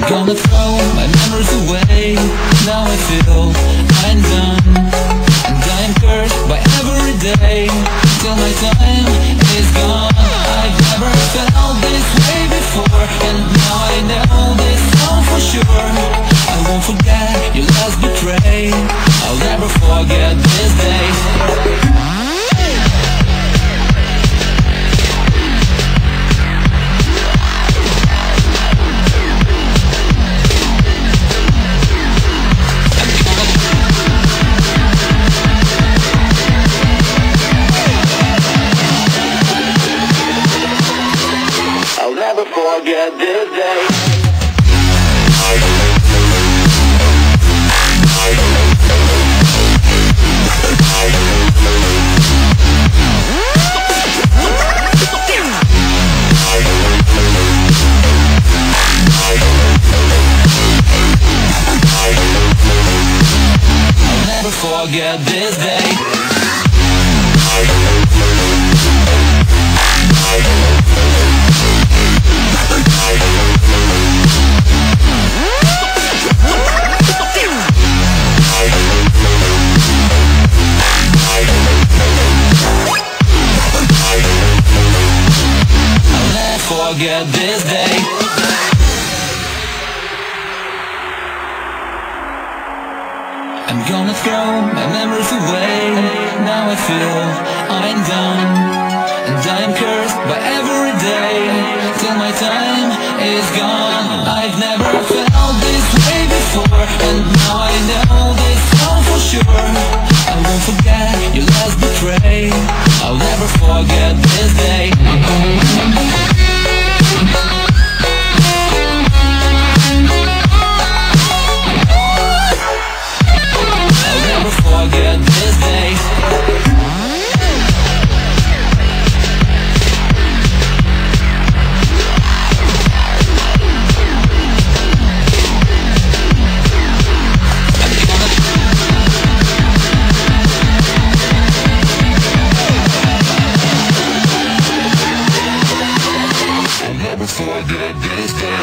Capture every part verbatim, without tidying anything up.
gonna throw my memories away. Now I feel I'm done, and I am cursed by every day till my time is gone. I've never felt this way before, and now I know this song for sure. I won't forget your last betray. I'll never forget this day. I'll never forget this day. I'll never forget this day. Forget this day. I'm gonna throw my memories away. Now I feel I'm done, and I am cursed by every day till my time is gone. I've never felt this way before, and now I know this all for sure. I won't forget your last betray. I'll never forget this day. Forget this day. I'll never forget this day.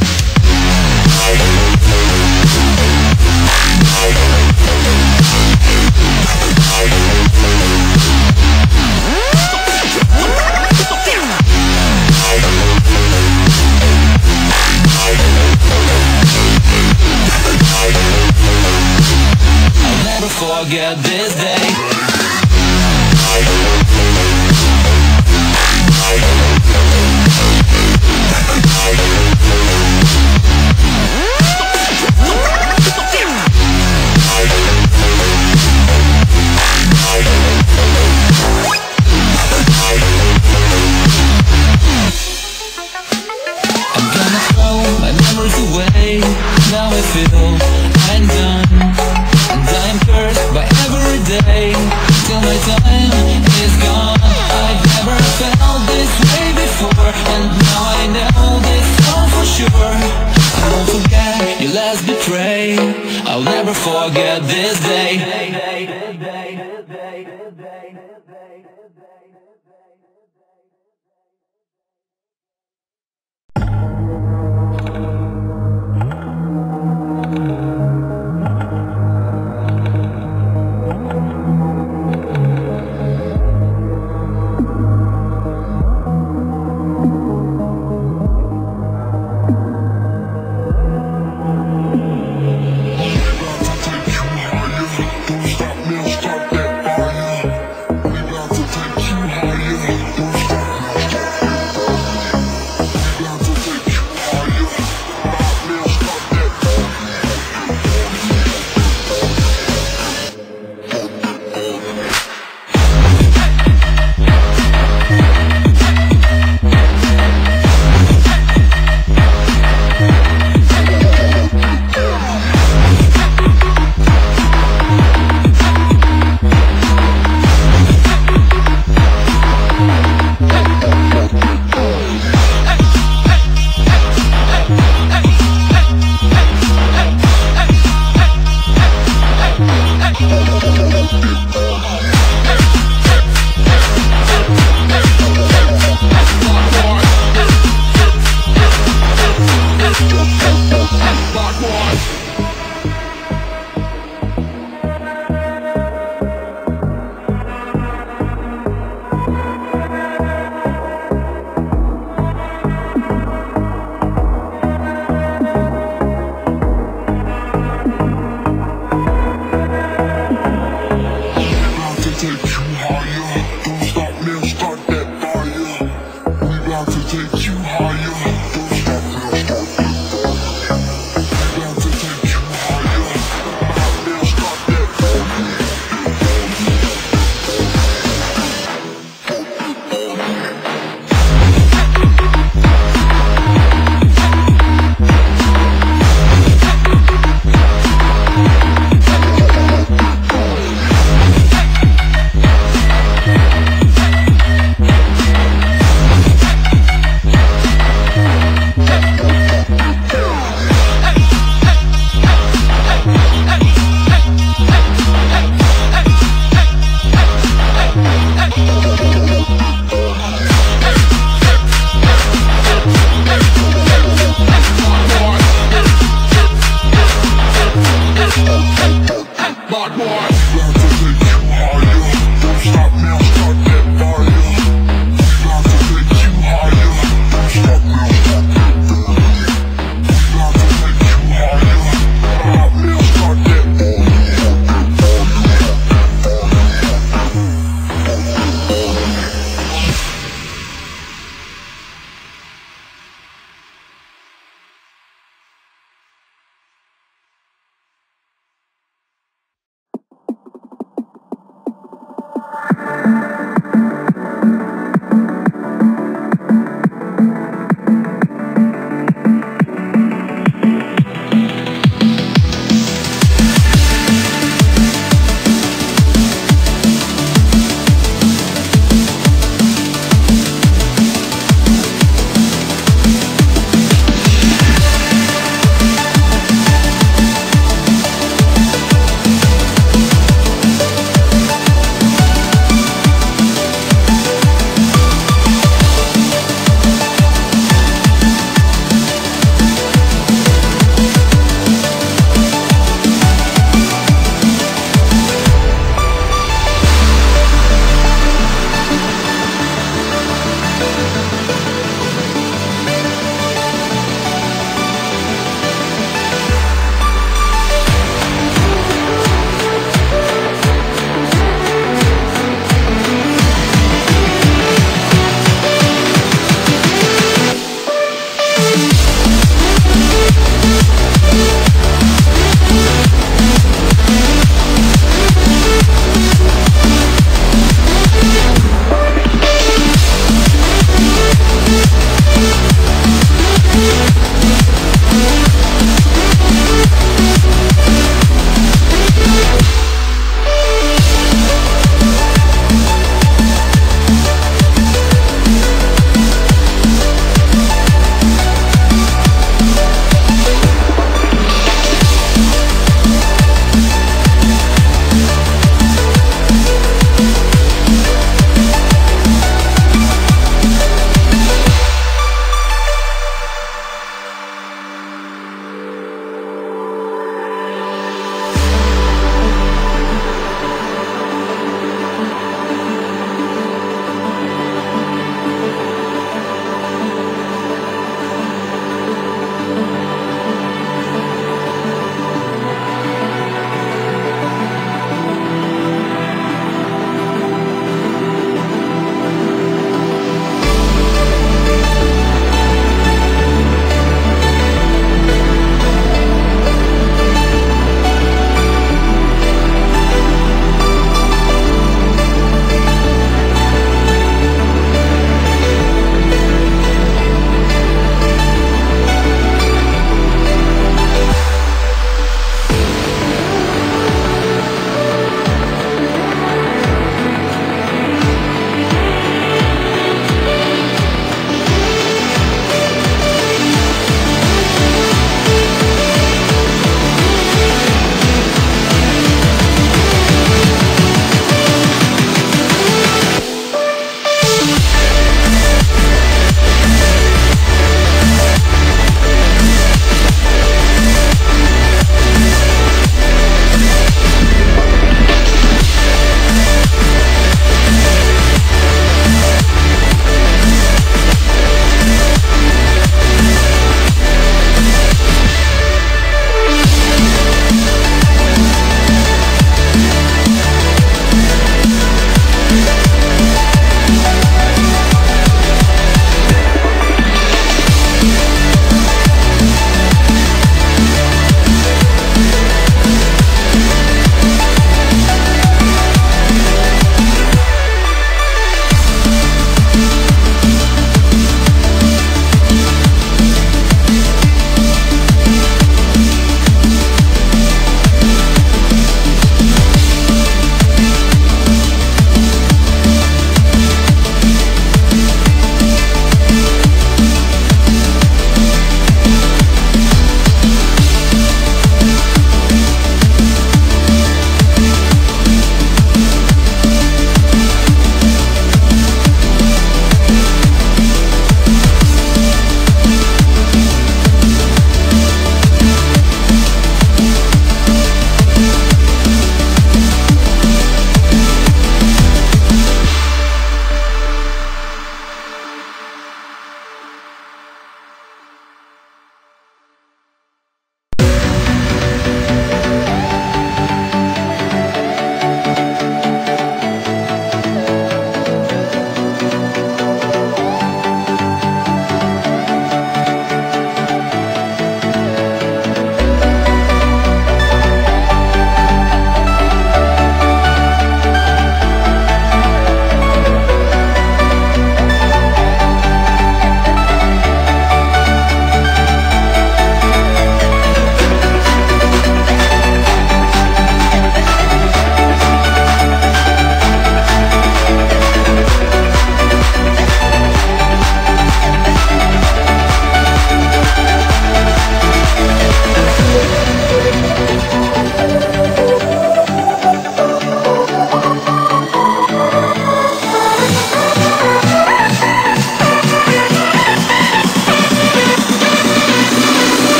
I'll never forget this day. I'm gonna throw my memories away. Now I feel I'm done, and I am cursed by every day till my time is gone. I've never felt this way before, and now I know this all for sure. I won't forget your last betray. I'll never forget this day. Don't stop me, stop that fire. We got to take you higher.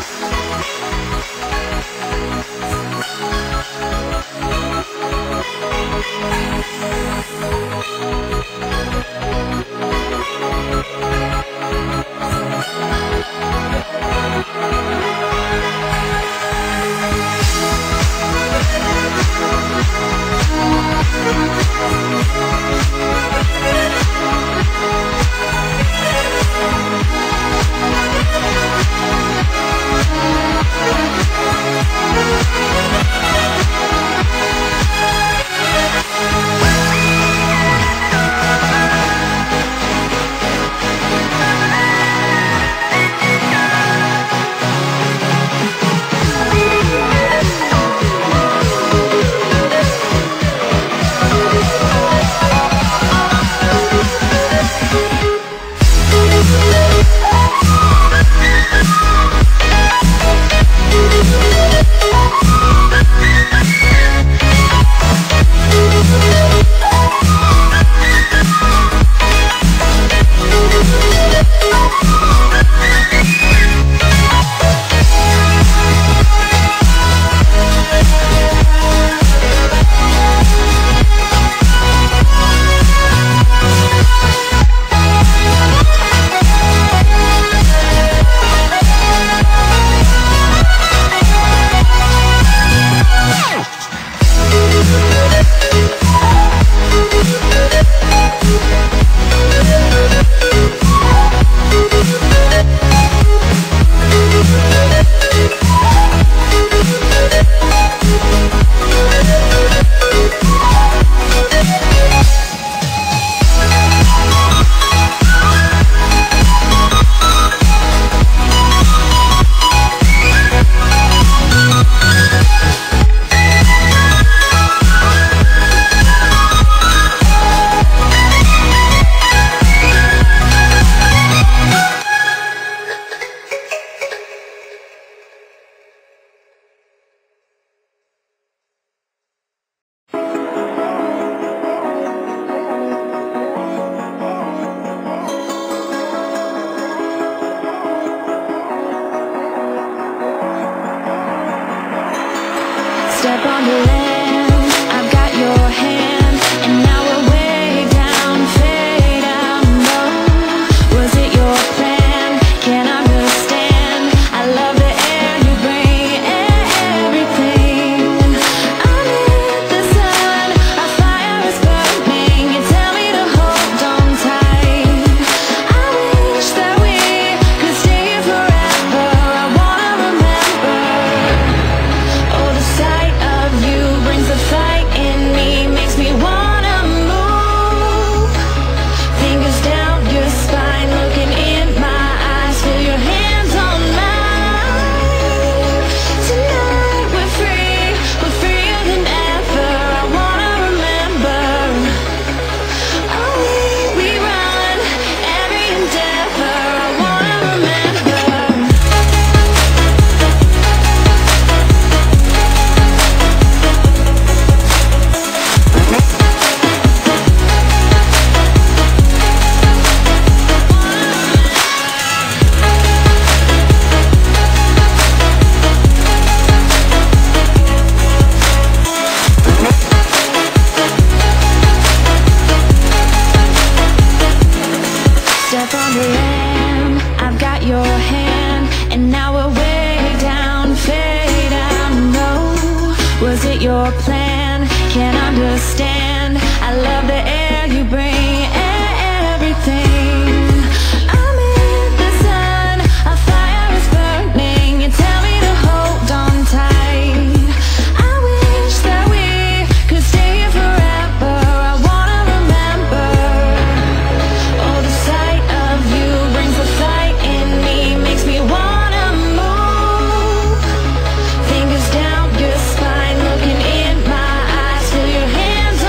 Step on the land, I've got your hand, and now we're way down, fade out low. Was it your plan? Can't understand. I love the air you bring, everything. Under the sun, our fire is burning. You tell me to hold on tight. I wish that we could stay here forever. I wanna remember. Oh, the sight of you brings the fight in me, makes me wanna move. Fingers down your spine, looking in my eyes, feel your hands on mine. Tonight we're free, we're freer than ever. I wanna remember. Oh, we, we run every endeavor. I wanna remember. Step on the land, I've got your hand, and now we're way down, fade out low. Was it your plan? Can't understand. I love the air you bring, everything. I'm in the sun, our fire is burning. You tell me to hold on tight. I wish that we could stay here forever. I wanna remember. Oh, the sight of you brings the fight in me, makes me wanna move. Fingers down your spine, looking in my eyes, feel your hands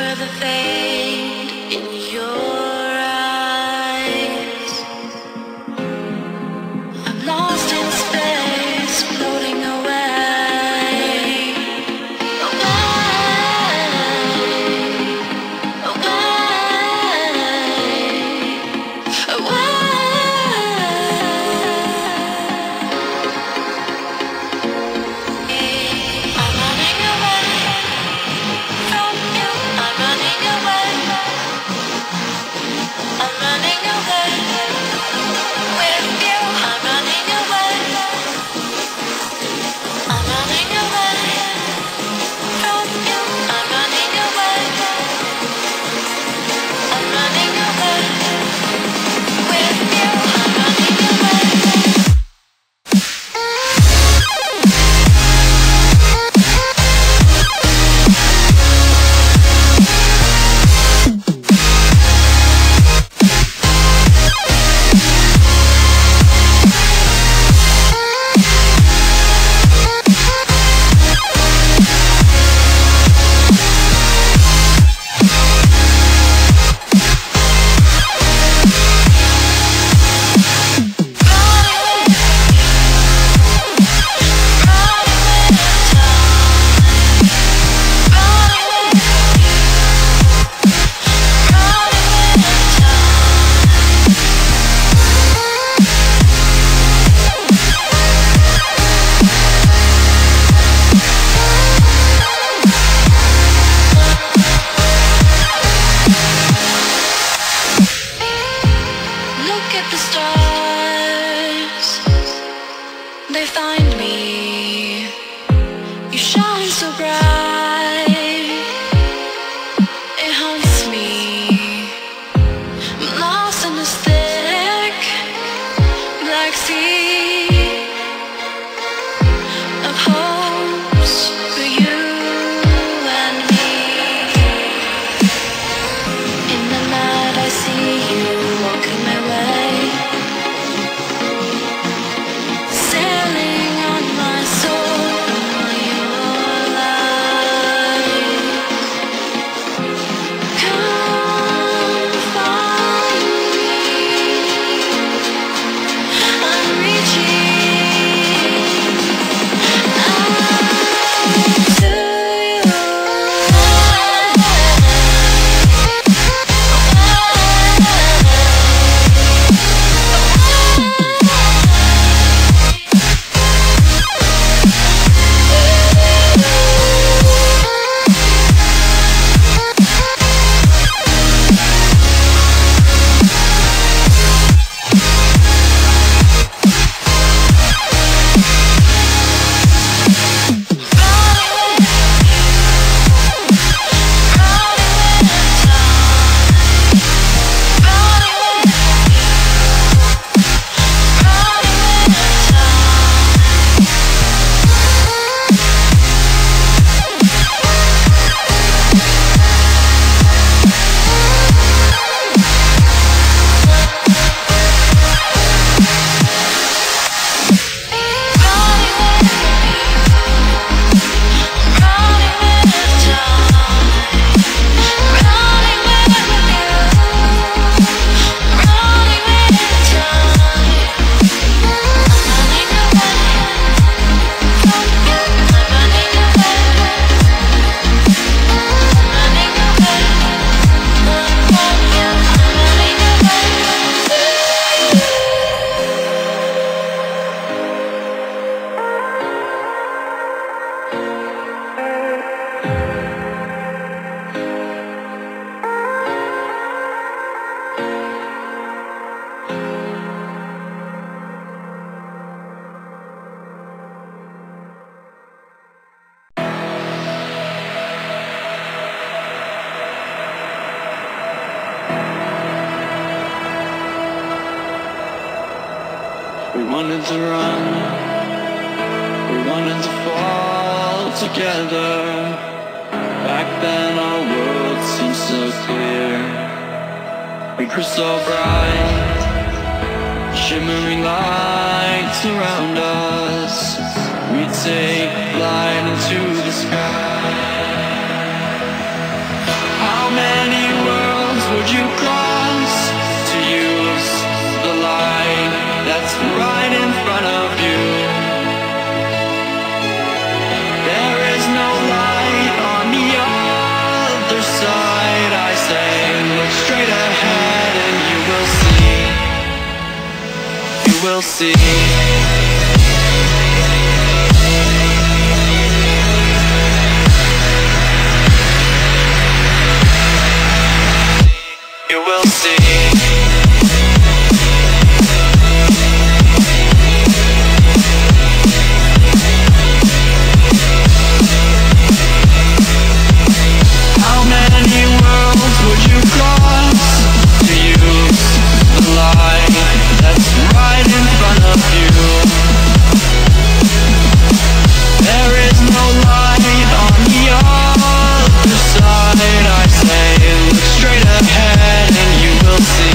the fade in your eyes. I'm lost in space, floating away, away, away, away. Look at the stars, they find me. You shine so bright, it haunts me. I'm lost in this thick black sea of hopes for you and me. In the night I see you walking my way, sailing on my soul, your light. Come find me, I'm reaching out to you. We wanted to run, we wanted to fall together. Back then our world seemed so clear. We grew so bright, shimmering lights around us. We take flight into the sky. How will see. You will see. How many worlds would you cross to use the light that's right in front of you? There is no light on the other side. I say, look straight ahead and you will see.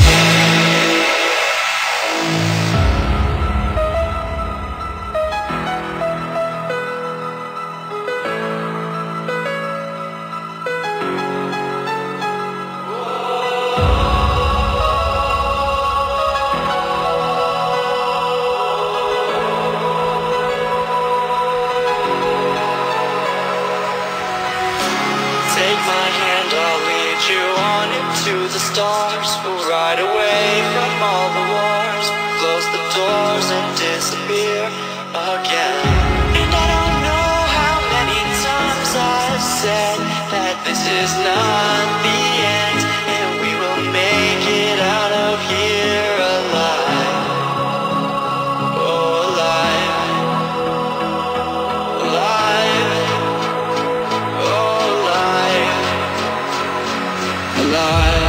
Take my hand, I'll lead you on into the stars. We'll ride away from all the wars, close the doors and disappear again. And I don't know how many times I've said that this is not the end, and we will make it out of here alive. Oh, alive. Alive. Oh, alive. Alive.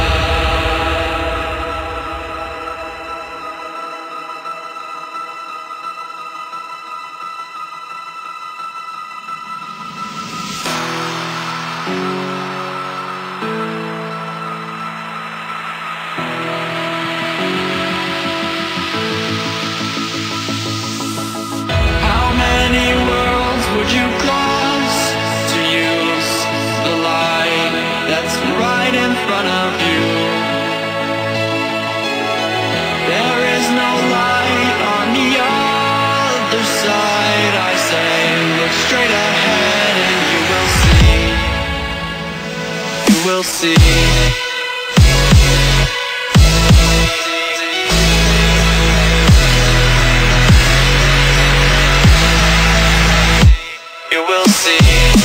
How many worlds would you cross to use the light that's right in front of you? There is no light on the other side. I say, look straight ahead and you will see. You will see. You will see.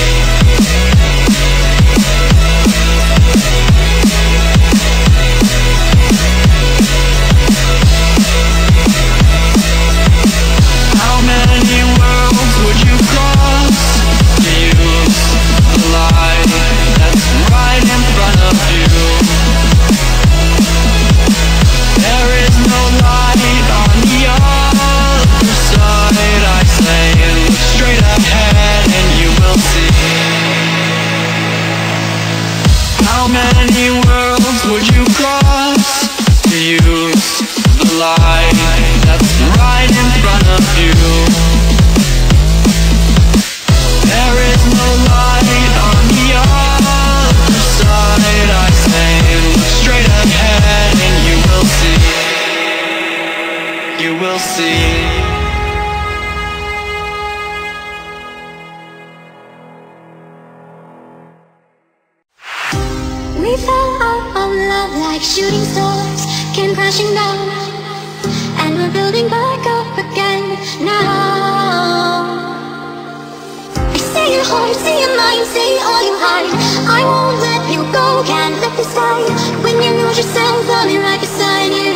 How many worlds would you cross to use the light that's right in front of you? There is no light on the other side. I say, look straight ahead and you will see. How many worlds would you cross to use the light that's right in front of you? There is no light on the other side. I say, look straight ahead and you will see. You will see. We fell out of love like shooting stars, came crashing down, and we're building back up again now. I see your heart, see your mind, see all you hide. I won't let you go, can't let this die. When you lose yourself, I'll be right beside you.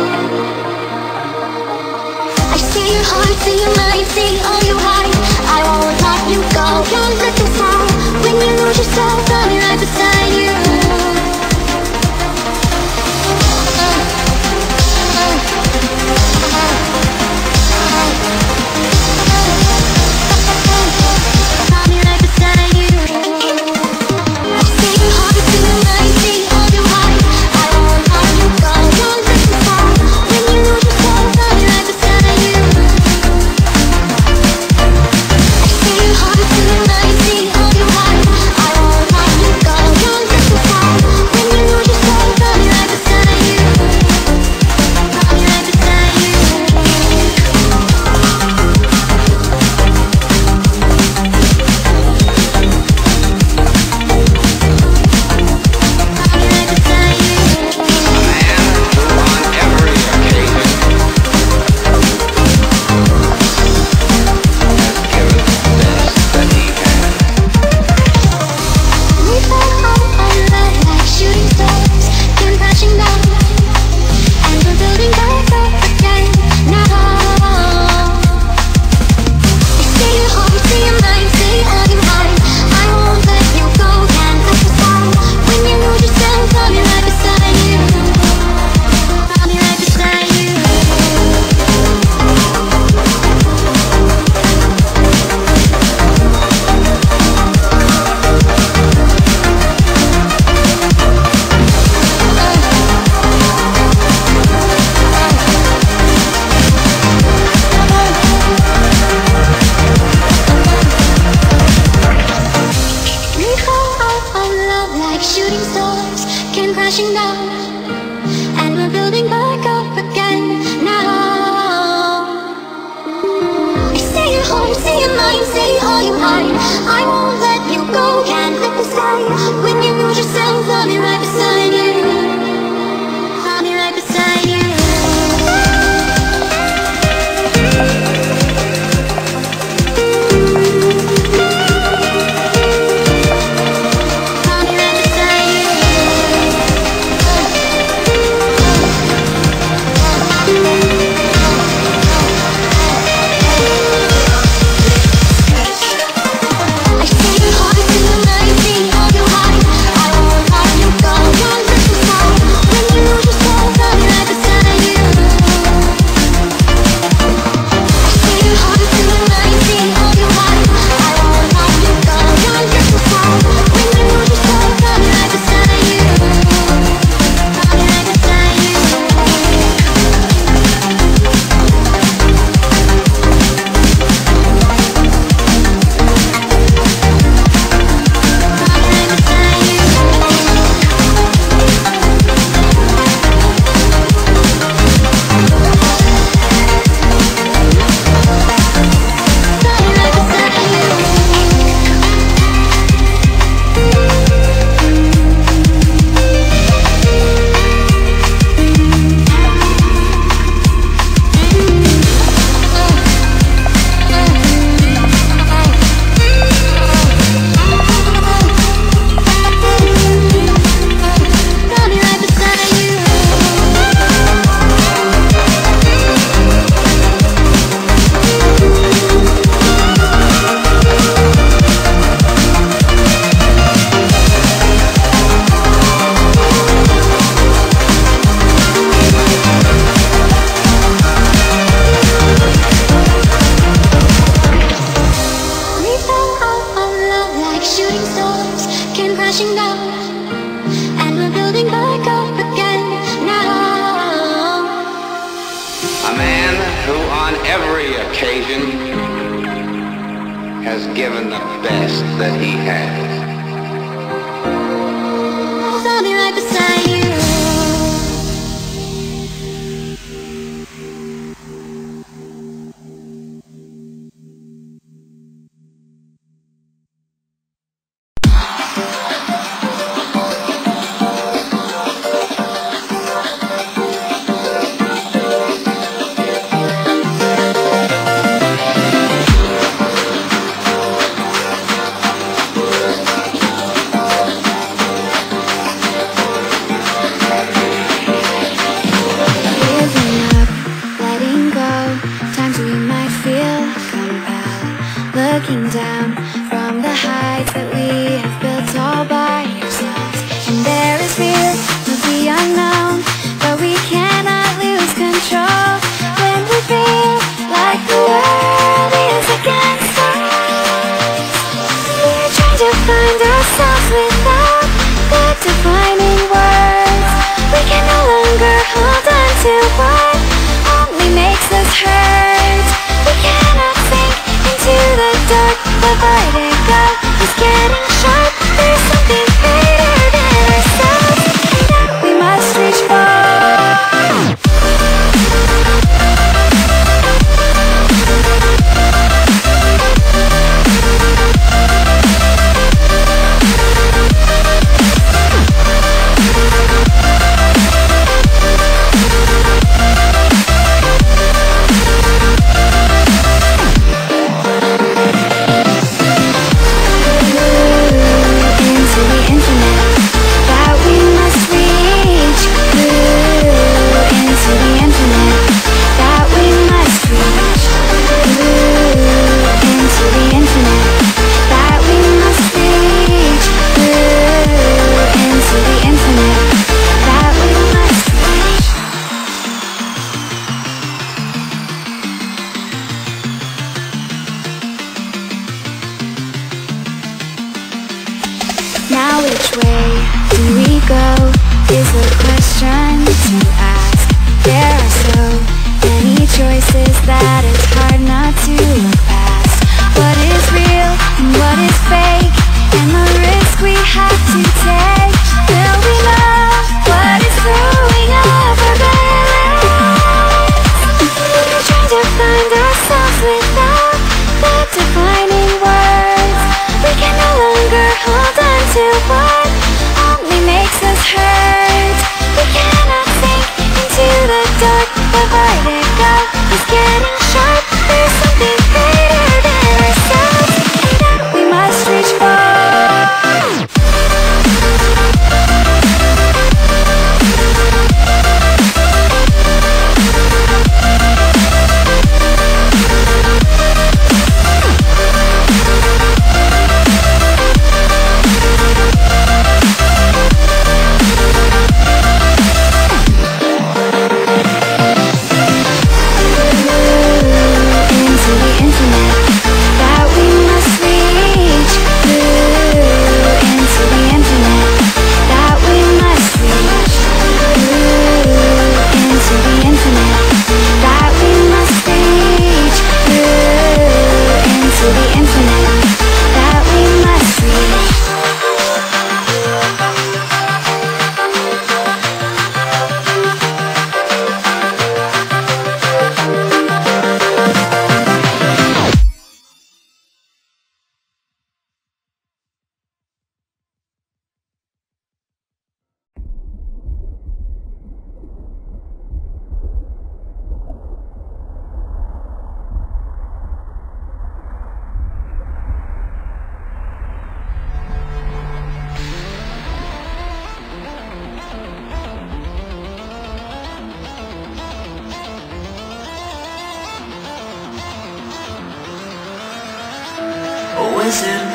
I see your heart, see your mind, see all you hide. I won't let you go, can't let this die. When you lose yourself, I'll be right beside you. crashing down, and we're building back up again now. Stay at home, stay in mind, stay all you hide. I won't let you go, can't let this die. When you lose yourself, I'll be right beside you. I'll be right beside you. And the risk we have to take, will we know?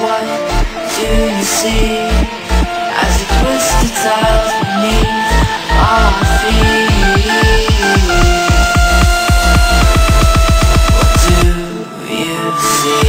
what do you see as you twist the tiles beneath our feet? What do you see?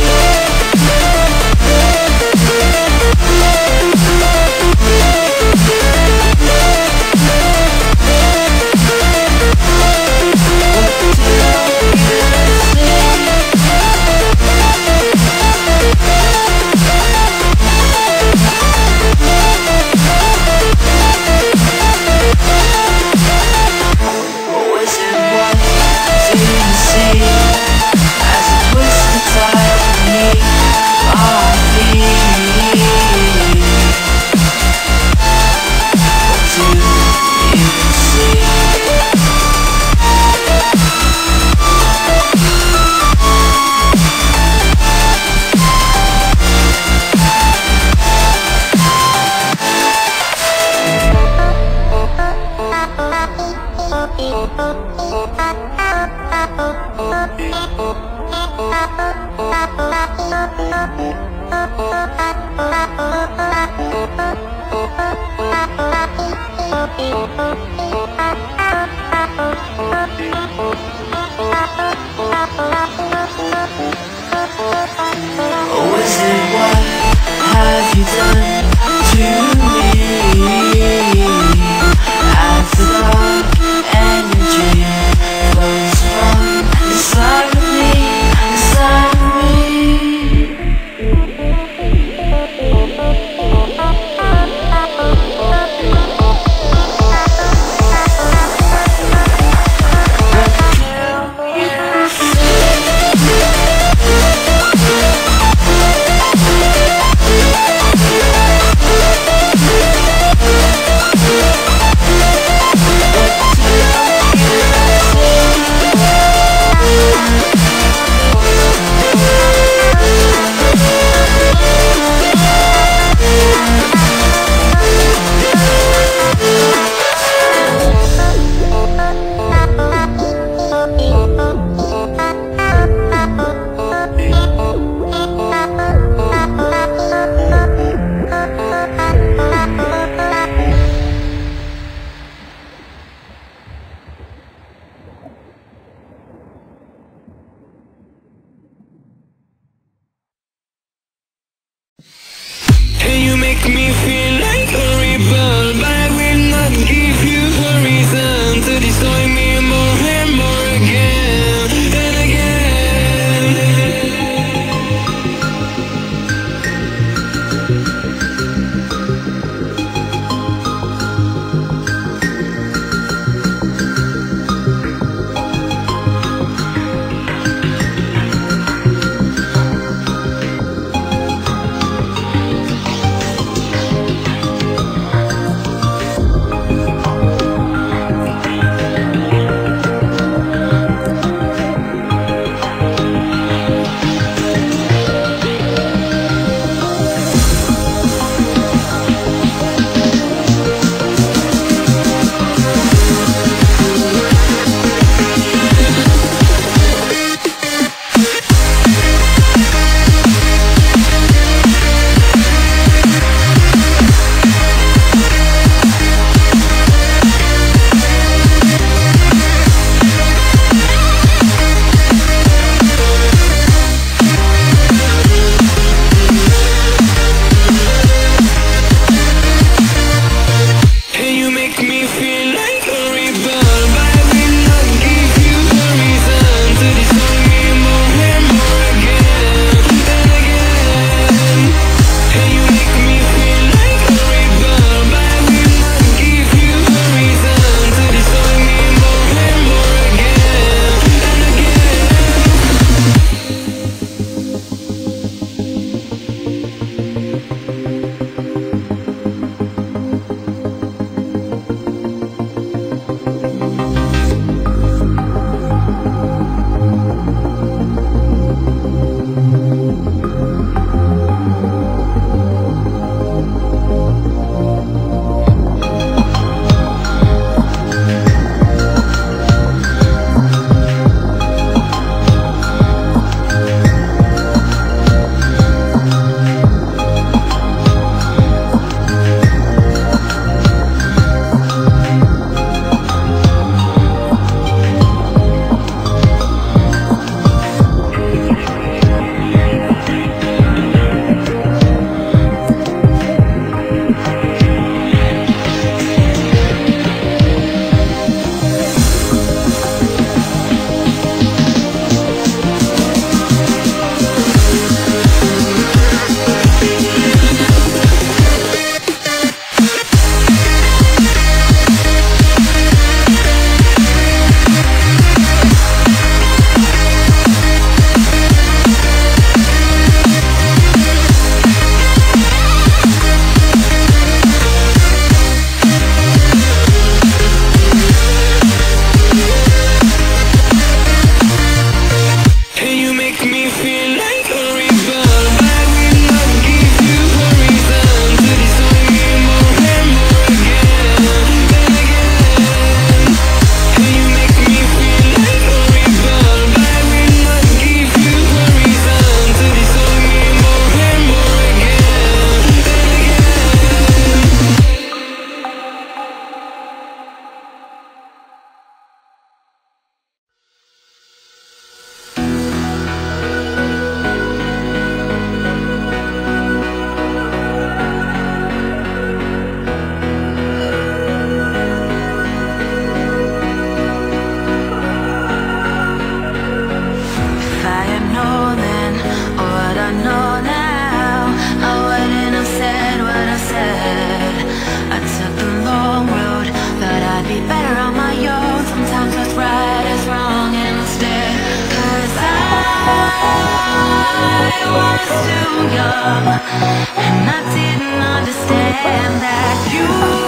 young, and I didn't understand that you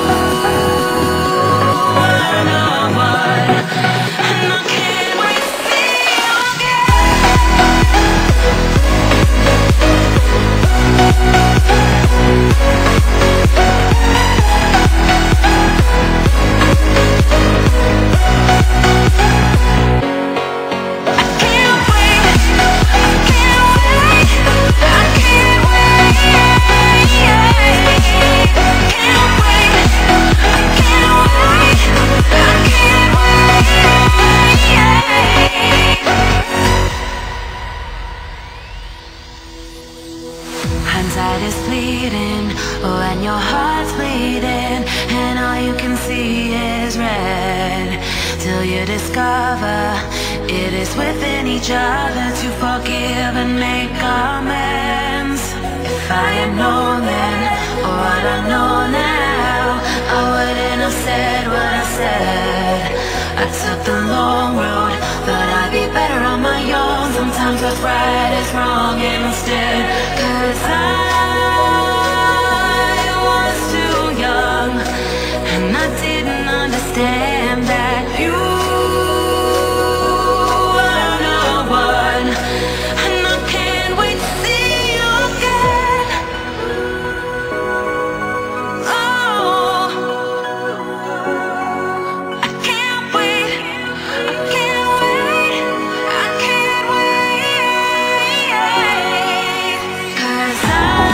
were no one, and I can't wait to see you hindsight is fleeting when your heart's bleeding and all you can see is red, till you discover it is within each other to forgive and make amends. If I had known then what I know now, I wouldn't have said what I said. I took the long road, but I'd be better on my own. Sometimes what's right is wrong instead, 'cause I was too young, and I didn't understand that you were no one, and I can't wait to see you again. Oh, I can't wait, I can't wait, I can't wait, 'cause I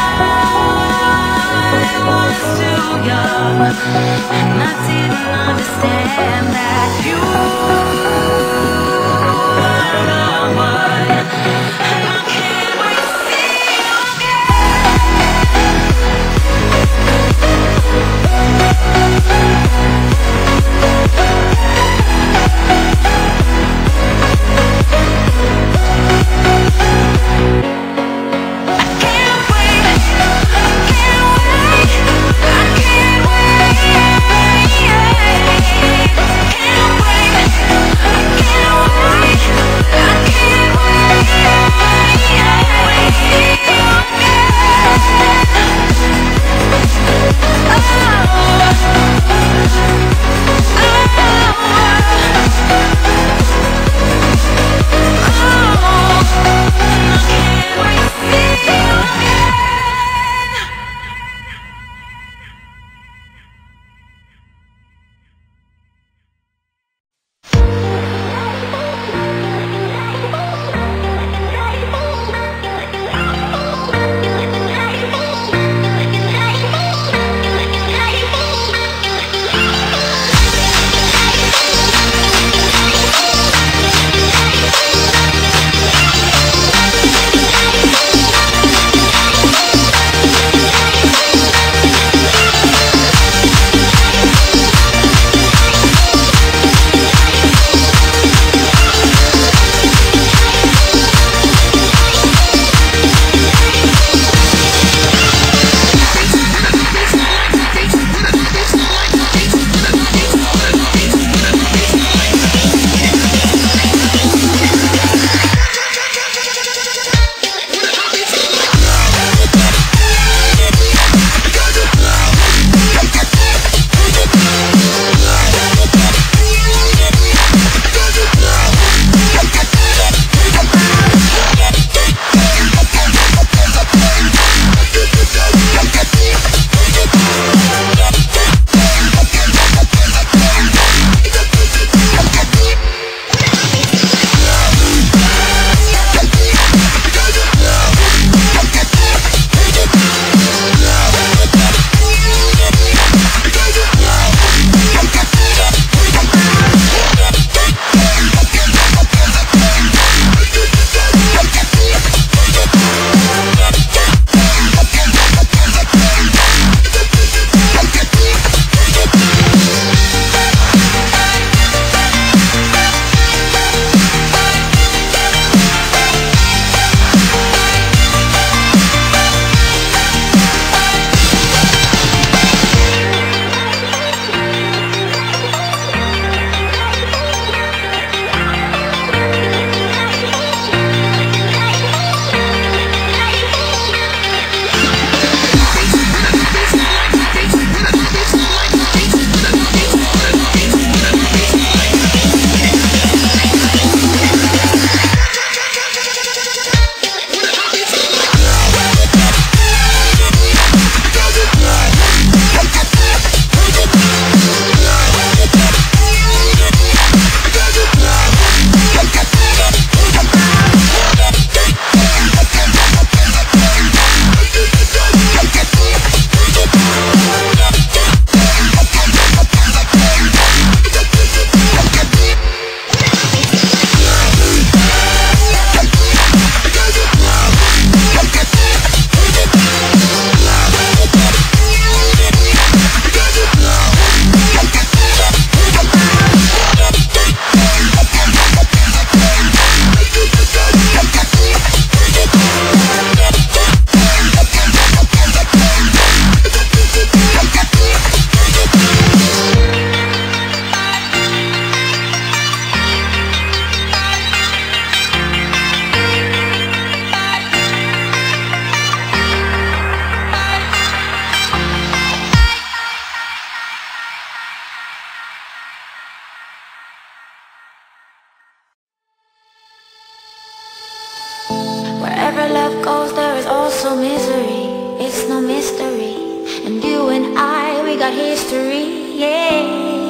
mystery. And you and I, we got history, yeah.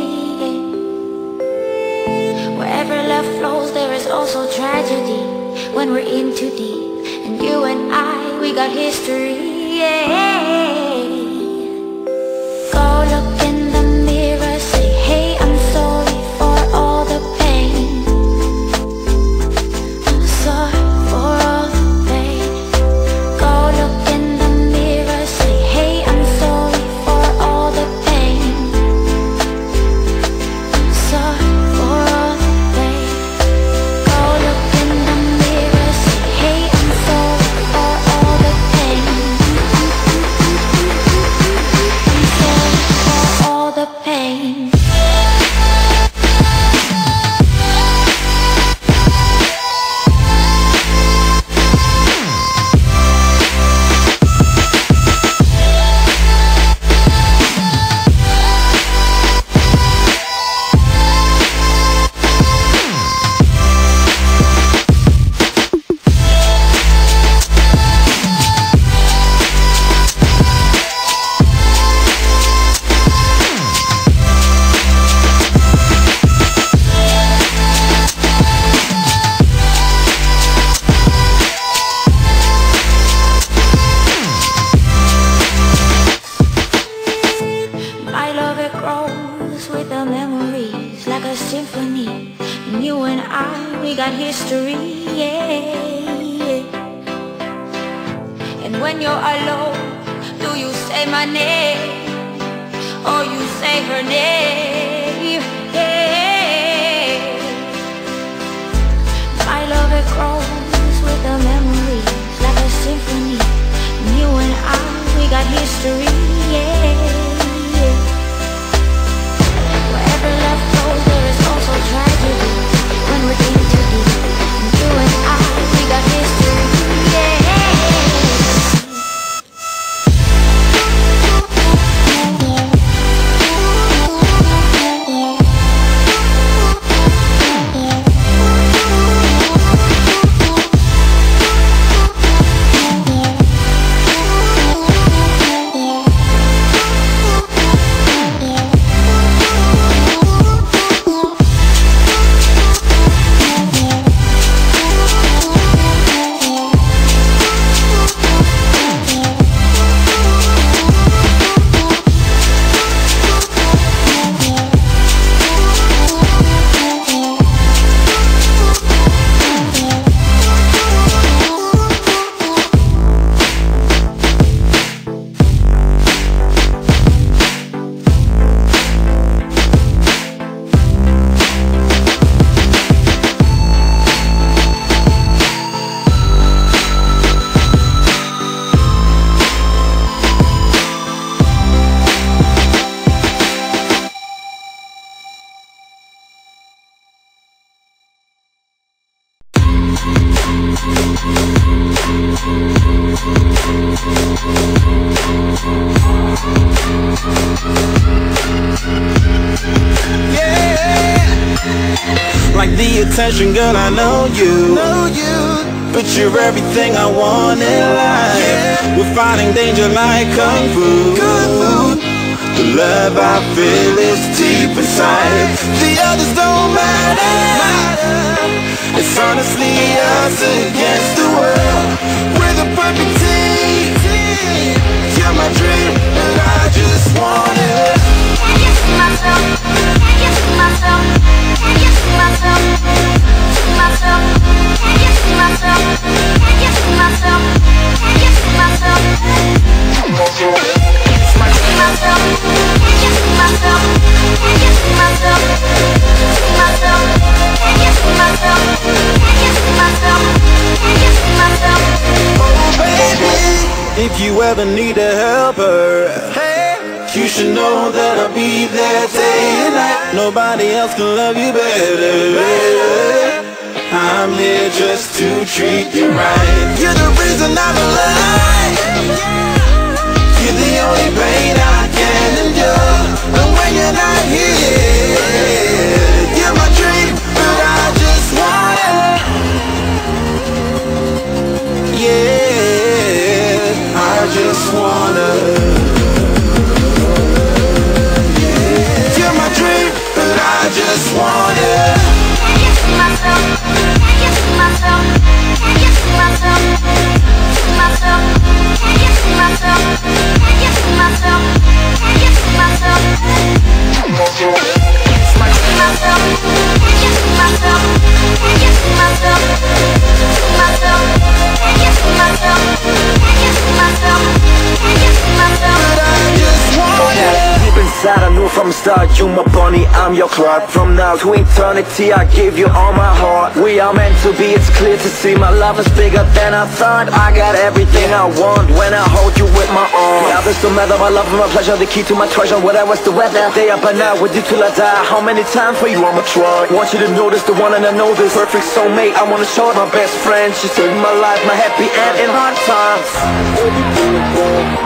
Wherever love flows, there is also tragedy when we're in too deep. And you and I, we got history, yeah. Go look in the mirror, say, hey, I'm sorry for all the pain. I'm sorry for all the pain. Go look in the mirror, say, hey, I'm sorry for all the pain. I'm sorry for all the pain. Go look in the mirror, say, hey, I'm sorry for all the pain. I'm sorry for all the pain. My love, it grows with the memories like a symphony. And you and I, we got history, yeah. And when you're alone, do you say my name or you say her name? Yeah. My love, it grows with the memories like a symphony. And you and I, we got history, yeah. Wherever love flows, there is also tragedy when we're in too deep. And you and I, we got history, yeah. Like the attention, girl, I know you, know you. But you're everything I want in life, yeah. We're fighting danger like Kung Fu, Kung Fu. The love I feel is deep inside. The others don't matter. It's honestly us against the world. We're the perfect team. You're my dream, and I just want it. Can you see myself? Can you see myself? Can you see myself? See myself? Can you see myself? Can you see myself? Can you see myself? See myself? Can you see myself? Can you see myself? See myself? Can you see myself? Can you see myself? Can you see myself? Oh baby, if you ever need a helper, hey, you should know that I'll be there day and night. Nobody else can love you better. I'm here just to treat you right. You're the reason I'm alive. You're the only pain I can endure. And when you're not here, you're my dream, but I just want it. Yeah, I just wanna from the start, you my bunny, I'm your Clark. From now to eternity, I give you all my heart. We are meant to be, it's clear to see. My love is bigger than I thought. I got everything I want when I hold you with my arms. Now this don't matter, my love and my pleasure, the key to my treasure. Whatever's the weather, day up and out with you till I die. How many times for you I'ma try? Want you to notice the one and I know this perfect soulmate. I wanna show it my best friend. She saved my life, my happy end in hard times.